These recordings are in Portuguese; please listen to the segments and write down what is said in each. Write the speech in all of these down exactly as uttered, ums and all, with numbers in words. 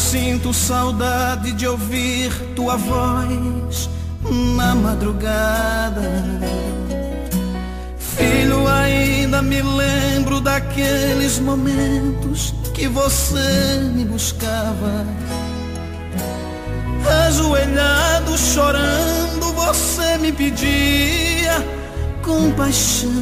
sinto saudade de ouvir tua voz na madrugada. Filho, ainda me lembro daqueles momentos que você me buscava. Ajoelhado, chorando, você me pedia compaixão.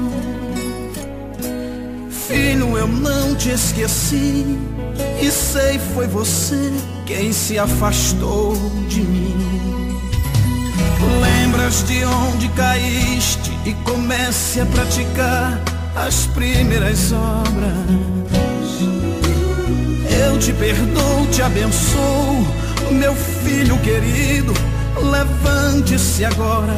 Filho, eu não te esqueci, e sei foi você quem se afastou de mim. Lembras de onde caíste e comece a praticar as primeiras obras. Eu te perdoo, te abençoo, meu filho querido, levante-se agora.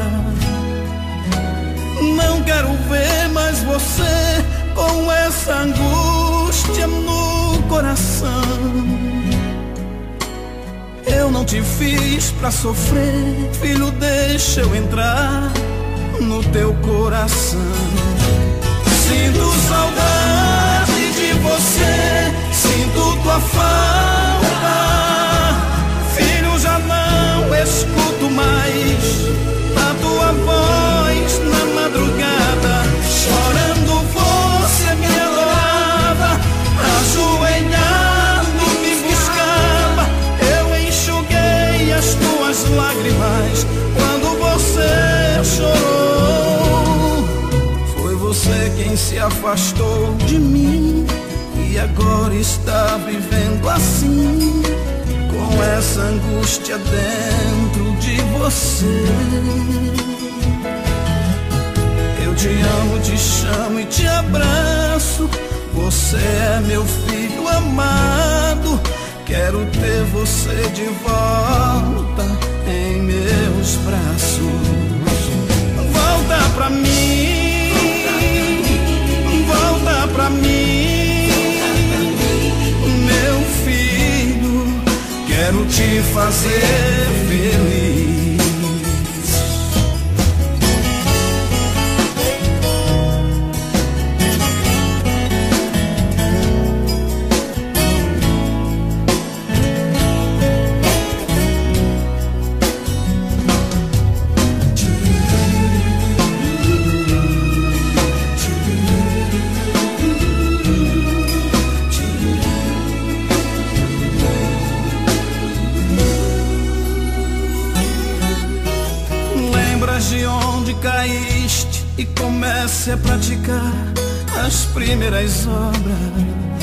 Não quero ver mais você com essa angústia no coração. Eu não te fiz pra sofrer, filho, deixa eu entrar no teu coração. Sinto saudade de você, sinto tua falta. Filho, já não escuto mais a tua voz na madrugada. Chorando você me adorava, ajoelhado me buscava. Eu enxuguei as tuas lágrimas quando você chorou. Foi você quem se afastou de mim e agora está vivendo assim, com essa angústia dentro de você. Eu te amo, te chamo e te abraço. Você é meu filho amado. Quero ter você de volta em meus braços. Volta pra mim, volta pra mim, meu filho. Quero te fazer feliz. De onde caíste e comece a praticar as primeiras obras.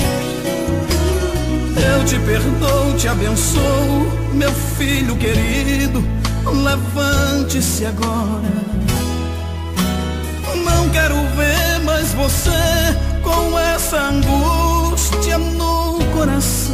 Eu te perdoo, te abençoo, meu filho querido, levante-se agora. Não quero ver mais você com essa angústia no coração.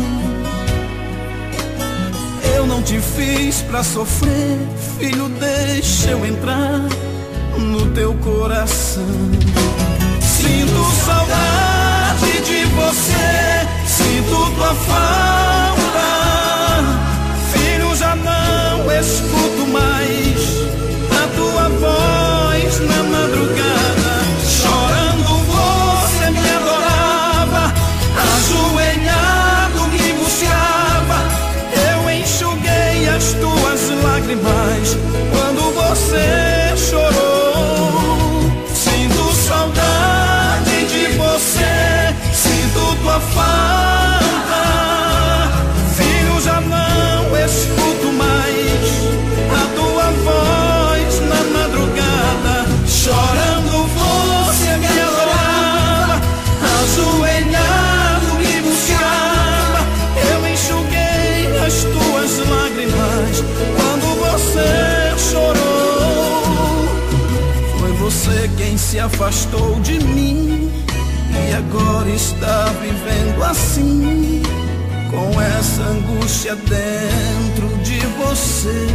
Eu não te fiz pra sofrer, filho, deixa eu entrar no teu coração. Sinto saudade de você, sinto tua falta. Filho, já não escuto mais a tua voz na madrugada. Chorando você me adorava, ajoelhado me buscava. Enxuguei as tuas lágrimas quando você chorou. Sinto saudade de você, sinto tua falta. Filho, já não escuto mais a tua voz na madrugada. Chorando você me adorava, ajoelhado me buscava. Eu enxuguei as tuas lágrimas quando você chorou. Foi você quem se afastou de mim e agora está vivendo assim, com essa angústia dentro de você.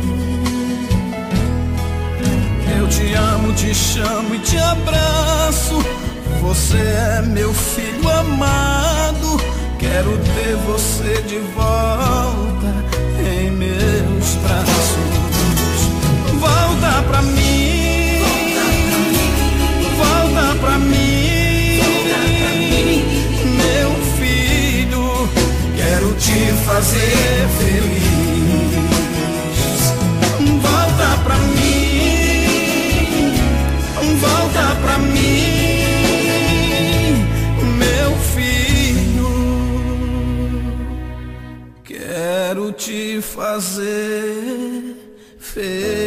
Eu te amo, te chamo e te abraço. Você é meu filho amado. Quero ter você de volta em meus braços. Volta pra mim, volta pra mim, meu filho. Quero te fazer feliz.